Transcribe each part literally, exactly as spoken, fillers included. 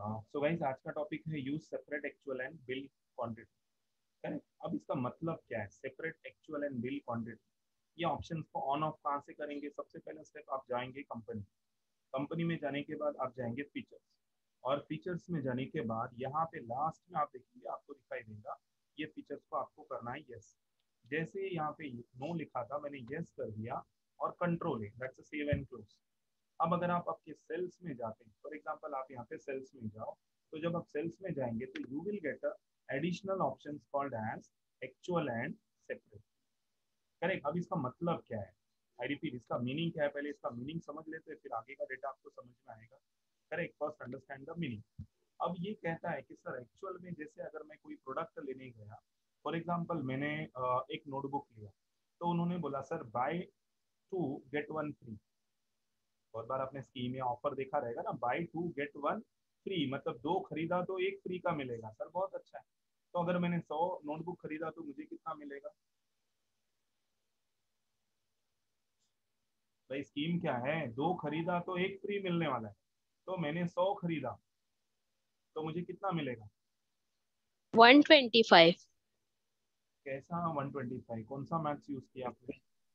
So guys, आज का topic है use separate actual and bill quantity. Correct. अब इसका मतलब क्या है, separate actual and bill quantity? ये ऑप्शंस को ऑन ऑफ कहाँ से करेंगे? सबसे पहला स्टेप, आप जाएंगे कंपनी। कंपनी में जाने के बाद आप जाएंगे फीचर्स, और फीचर्स में जाने के बाद यहाँ पे लास्ट में आप देखेंगे, आपको दिखाई देगा ये फीचर्स को आपको करना है यस। जैसे यहाँ पे नो लिखा था, मैंने यस कर दिया और कंट्रोल है, दैट्स सेव एंड क्लोज। अब अगर आप आपके सेल्स में जाते हैं, फॉर एग्जांपल आप यहाँ पे सेल्स में जाओ, तो जब आप सेल्स में जाएंगे तो you will get a additional option called as actual and separate. Correct. अब इसका मतलब क्या है, आई रिपीट, इसका मीनिंग क्या है? पहले इसका मीनिंग समझ लेते हैं, फिर आगे का डेटा आपको समझ में आएगा। Correct, first understand the meaning. अब ये कहता है कि सर एक्चुअल में, जैसे अगर मैं कोई प्रोडक्ट लेने गया, फॉर एग्जांपल मैंने अ, एक नोटबुक लिया, तो उन्होंने बोला sir buy two get one free. बहुत बार आपने स्कीम या ऑफर देखा रहेगा ना, buy two get one free, मतलब दो खरीदा तो एक फ्री का मिलेगा। सर बहुत अच्छा है। तो अगर मैंने सौ नोटबुक खरीदा तो मुझे कितना मिलेगा? भाई स्कीम क्या है, दो खरीदा तो एक फ्री मिलने वाला है। तो मैंने सौ खरीदा तो मुझे कितना मिलेगा? One twenty five. कैसा वन ट्वेंटी फाइव? कौन सा मैथ्स यूज किया आपने?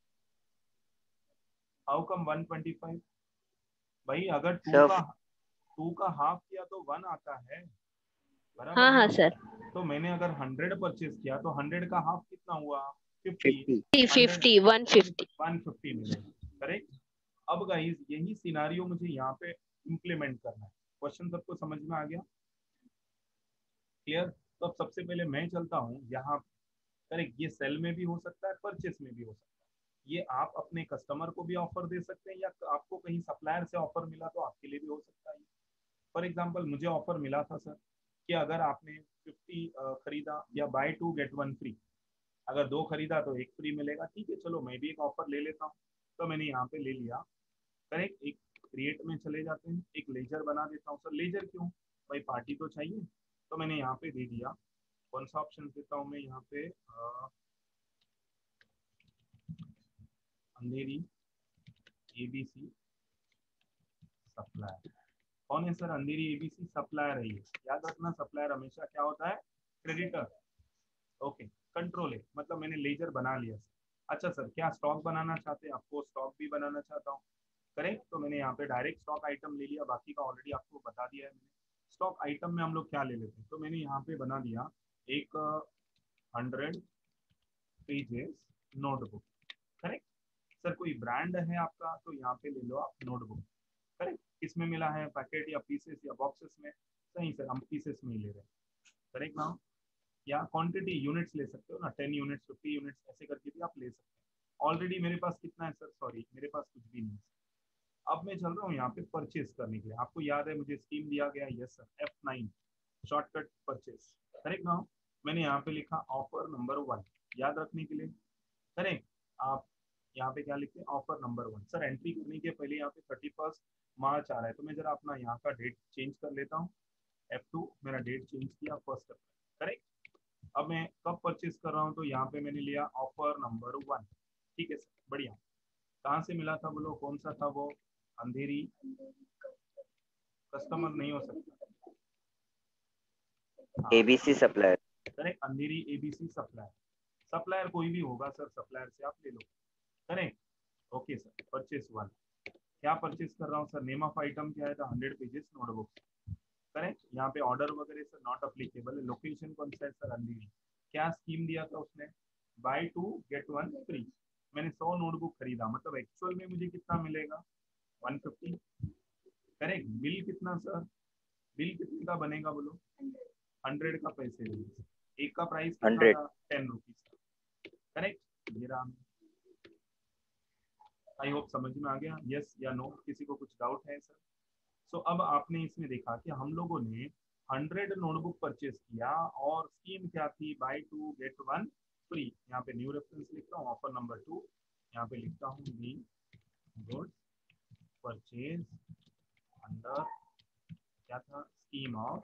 How come one twenty five? भाई अगर टू सर। का टू का हाफ किया तो वन आता है, बराबर हाँ ना? हाँ सर। तो मैंने अगर हंड्रेड परचेज किया तो हंड्रेड का हाफ कितना हुआ? Fifty. Fifty hundred, fifty one fifty. One fifty मिलेगा। करेक्ट। अब गाइस यही सिनारियो मुझे यहाँ पे इम्प्लीमेंट करना है। क्वेश्चन सबको समझ में आ गया? क्लियर? तो अब सबसे पहले मैं चलता हूँ यहाँ। करेक्ट, ये सेल में भी हो सकता है, परचेस में भी हो सकता है। ये आप अपने कस्टमर को भी ऑफर दे सकते हैं, या आपको कहीं सप्लायर से ऑफर मिला तो आपके लिए भी हो सकता है। फॉर एग्जाम्पल मुझे ऑफर मिला था सर कि अगर आपने फिफ्टी खरीदा या buy two get one free, अगर दो खरीदा तो एक फ्री मिलेगा। ठीक है, चलो मैं भी एक ऑफर ले लेता हूँ। तो मैंने यहाँ पे ले लिया। करेक्ट, एक क्रिएट में चले जाते हैं, एक लेजर बना देता हूँ। सर लेजर क्यों? भाई पार्टी तो चाहिए। तो मैंने यहाँ पे दे दिया। कौन सा ऑप्शन देता हूँ मैं यहाँ पे? अ, अंधेरी एबीसी सप्लायर। कौन है सर अंधेरी एबीसी सप्लायर? है ये, याद रखना, सप्लायर हमेशा क्या होता है? क्रेडिटर। ओके, कंट्रोल है, मतलब मैंने लेजर बना लिया सर। अच्छा सर, क्या स्टॉक बनाना चाहते हैं? आपको स्टॉक भी बनाना चाहता हूँ। करेक्ट, तो मैंने यहाँ पे डायरेक्ट स्टॉक आइटम ले लिया, बाकी का ऑलरेडी आपको बता दिया है मैंने। स्टॉक आइटम में हम लोग क्या ले लेते हैं, तो मैंने यहाँ पे बना दिया एक hundred pages notebook. Correct. Sir कोई ब्रांड है आपका तो यहाँ पे ले लो आप नोटबुक। करेक्ट, किसमें मिला है, पैकेट या पीसेस या बॉक्सेस में? सही सर, हम पीसेस में ही ले रहे हैं। करेक्ट ना? या क्वांटिटी यूनिट्स ले सकते हो ना, टेन यूनिट्स, फिफ्टी यूनिट्स, ऐसे करके भी आप ले सकते हैं। ऑलरेडी मेरे पास कितना है सर? सॉरी, मेरे पास कुछ भी नहीं है। अब मैं चल रहा हूँ यहाँ पे परचेज करने के लिए। आपको याद है मुझे स्कीम दिया गया? Yes sir, F nine, shortcut purchase. Correct ना? मैंने यहाँ पे लिखा ऑफर नंबर वन, याद रखने के लिए। करेक्ट। आप यहाँ पे क्या लिखते हैं? Offer number one. Sir entry करने के पहले यहाँ पे थर्टी फर्स्ट मार्च आ रहा है, तो मैं जरा अपना यहाँ का डेट चेंज कर लेता हूँ। एफ टू, मेरा डेट चेंज किया फर्स्ट अप्रैल। करेक्ट। अब मैं कब परचेज कर रहा हूँ, तो यहाँ पे मैंने लिया ऑफर नंबर वन। ठीक है सर, बढ़िया। कहाँ से मिला था बोलो, कौन सा था वो? अंधेरी कस्टमर नहीं हो सकता। हाँ, ABC supplier. Correct, Andheri ABC supplier. Supplier कोई भी होगा सर, सप्लायर से आप ले लो। Correct. Okay sir, purchase one. क्या परचेस कर रहा हूँ सर? नेम ऑफ आइटम क्या है? था हंड्रेड पेजेस नोटबुक। करेक्ट। यहाँ पे ऑर्डर वगैरह सर नॉट अप्लीकेबल है। लोकेशन कौन सा है सर? अंधेरी। क्या स्कीम दिया था उसने? Buy two get one free. मैंने सौ नोटबुक खरीदा, मतलब एक्चुअल में मुझे कितना मिलेगा? One fifty. करेक्ट। बिल कितना सर? बिल कितने का बनेगा बोलो? हंड्रेड का पैसे देंगे। एक का प्राइस कितना हंड्रेड। था? टेन रुपीज का। करेक्ट, ये रहा। आई होप समझ में आ गया, यस या नो? किसी को कुछ डाउट है सर? सो so, अब आपने इसमें देखा कि हम लोगों ने हंड्रेड नोटबुक परचेज किया, और स्कीम क्या थी? Buy two get one free. यहाँ पे न्यू रेफरेंस लिखता हूँ, ऑफर नंबर टू। यहाँ पे लिखता हूँ दी गुड परचेज अंडर, क्या था? Scheme of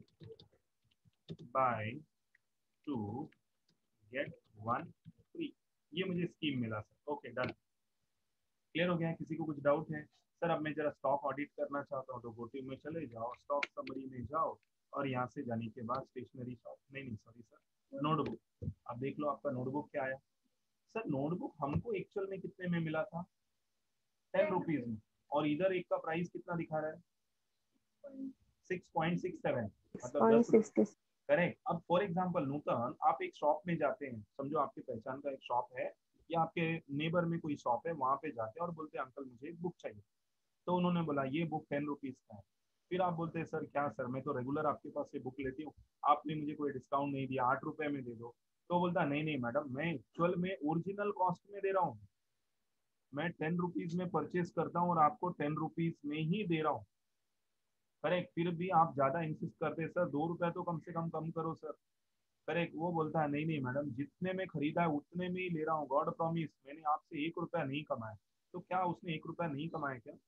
buy two get one free. ये मुझे स्कीम मिला सर। Okay, done. क्लियर हो गया है? किसी को कुछ डाउट है? सर अब मैं जरा स्टॉक ऑडिट करना चाहता हूँ, तो गोटी में चले जाओ, स्टॉक समरी में जाओ, और यहाँ से जाने के बाद स्टेशनरी शॉप, नहीं नहीं सॉरी सर, नोटबुक, अब देख लो आपका नोटबुक क्या आया। सर नोटबुक हमको एक्चुअल में कितने में मिला था, टेन रुपीज में, और इधर एक का प्राइस कितना दिखा रहा है, सिक्स पॉइंट सिक्स सेवन, मतलब दस रुपये। Six point six six. Correct. अब फॉर एग्जांपल नूतन, आप एक शॉप में जाते हैं, समझो आपकी पहचान का एक शॉप है, या आपके नेबर में कोई शॉप है, वहां पे जाते हैं और बोलते हैं अंकल मुझे एक बुक चाहिए, तो उन्होंने बोला ये बुक टेन रुपीज का है। फिर आप बोलते हैं सर क्या सर, मैं तो रेगुलर आपके पास से बुक लेती हूँ, आपने मुझे कोई डिस्काउंट नहीं दिया, आठ रुपए में दे दो। तो बोलता नहीं नहीं मैडम, मैं एक्चुअल में ओरिजिनल कॉस्ट में दे रहा हूँ, मैं टेन रुपीज में परचेज करता हूँ और आपको टेन रुपीज में ही दे रहा हूँ। करेक्ट। फिर भी आप ज्यादा इंसिस्ट करते हैं, सर दो रुपए तो कम से कम कम करो सर। करेक्ट। वो बोलता है नहीं नहीं मैडम, जितने में खरीदा है उतने में ही ले रहा हूँ, गॉड प्रॉमिस, मैंने आपसे एक रुपया नहीं कमाया। तो क्या उसने एक रुपया नहीं कमाया क्या?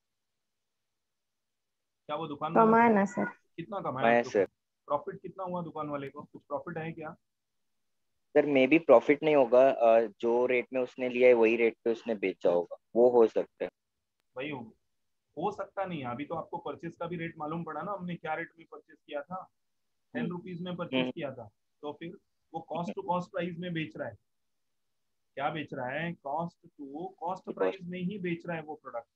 क्या वो दुकान वाला कमाए सही? ना सर। कितना कमाया उस मैं दुकान, सर प्रॉफिट कितना हुआ दुकान वाले को, कुछ प्रॉफिट है क्या? सर मे भी प्रॉफिट नहीं होगा, अ, जो रेट में उसने लिया है वही रेट पे उसने बेचा होगा, वो हो सकता है। भाई हो, हो सकता नहीं है, अभी तो आपको परचेज का भी रेट मालूम पड़ा ना, हमने क्या रेट में परचेज किया था, टेन हम्म। रुपीज में परचेज हम्म। किया था। तो फिर वो कॉस्ट टू कॉस्ट प्राइस में बेच रहा है, क्या बेच रहा है, cost to cost cost. Price में ही बेच रहा है वो प्रोडक्ट।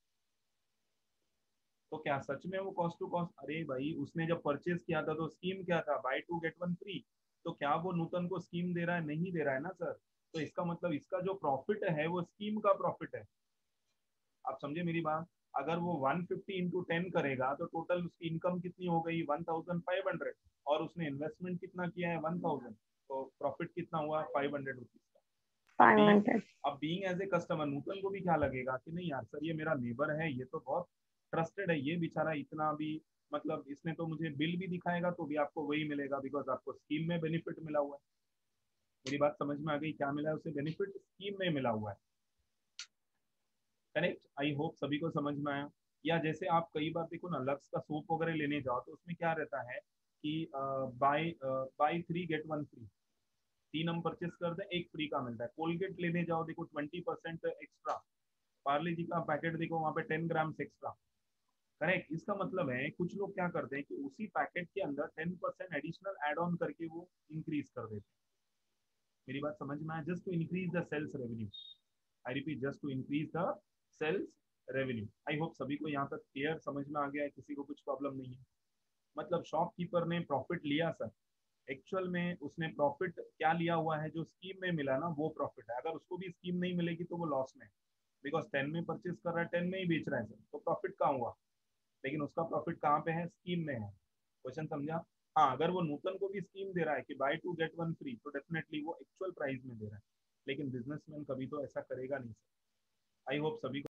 तो क्या सच में वो कॉस्ट टू कॉस्ट, अरे भाई उसने जब परचेज किया था तो स्कीम क्या था, buy two get one free. तो क्या वो नूतन को स्कीम दे रहा है, नहीं दे रहा है ना सर। तो इसका मतलब इसका जो प्रॉफिट है वो स्कीम का प्रॉफिट है। आप समझे मेरी बात। अगर वो वन फिफ्टी इंटू टेन करेगा तो टोटल उसकी इनकम कितनी हो गई, वन थाउजेंड फाइव हंड्रेड, और उसने इन्वेस्टमेंट कितना किया है, वन थाउजेंड, तो प्रॉफिट कितना हुआ, फाइव हंड्रेड रुपीज का। अब फाइव बीइंग हंड्रेड अब being as a customer Nutan को भी क्या लगेगा कि नहीं यार सर, ये मेरा नेबर है, ये तो बहुत ट्रस्टेड है, ये बेचारा इतना भी, मतलब इसने तो मुझे बिल भी दिखाएगा तो भी आपको वही मिलेगा, बिकॉज आपको स्कीम में बेनिफिट मिला हुआ है। मेरी बात समझ में आ गई, क्या मिला है उसे बेनिफिट, स्कीम में मिला हुआ है। करेक्ट। आई होप सभी को समझ में आया। या जैसे आप कई बार देखो ना, लक्स का सोप वगैरह लेने जाओ तो उसमें क्या रहता है कि buy buy three get one free, तीन हम परचेस करते हैं एक फ्री का मिलता है। कोलगेट लेने जाओ देखो twenty percent extra, Parle G का पैकेट देखो वहाँ पे टेन ग्राम एक्स्ट्रा। करेक्ट। इसका मतलब है कुछ लोग क्या करते हैं कि उसी पैकेट के अंदर ten percent additional add on करके वो इंक्रीज कर देते हैं। मेरी बात समझ में आया, just to increase the sales revenue. I repeat, just to increase the sales revenue. I hope सभी को यहाँ तक क्लियर समझ में आ गया है, किसी को कुछ प्रॉब्लम नहीं है। मतलब शॉपकीपर ने प्रॉफिट लिया सर, एक्चुअल में उसने प्रॉफिट क्या लिया हुआ है, जो स्कीम में मिला ना वो प्रॉफिट है। अगर उसको भी स्कीम नहीं मिलेगी तो वो लॉस में है, बिकॉज टेन में परचेज कर रहा है, टेन में ही बेच रहा है सर, तो प्रॉफिट कहाँ हुआ। लेकिन उसका प्रॉफिट कहाँ पे है, स्कीम में है। क्वेश्चन समझा। हाँ, अगर वो नूतन को भी स्कीम दे रहा है कि buy two get one free, तो डेफिनेटली वो एक्चुअल प्राइस में दे रहा है, लेकिन बिजनेसमैन कभी तो ऐसा करेगा नहीं सर। आई होप सभी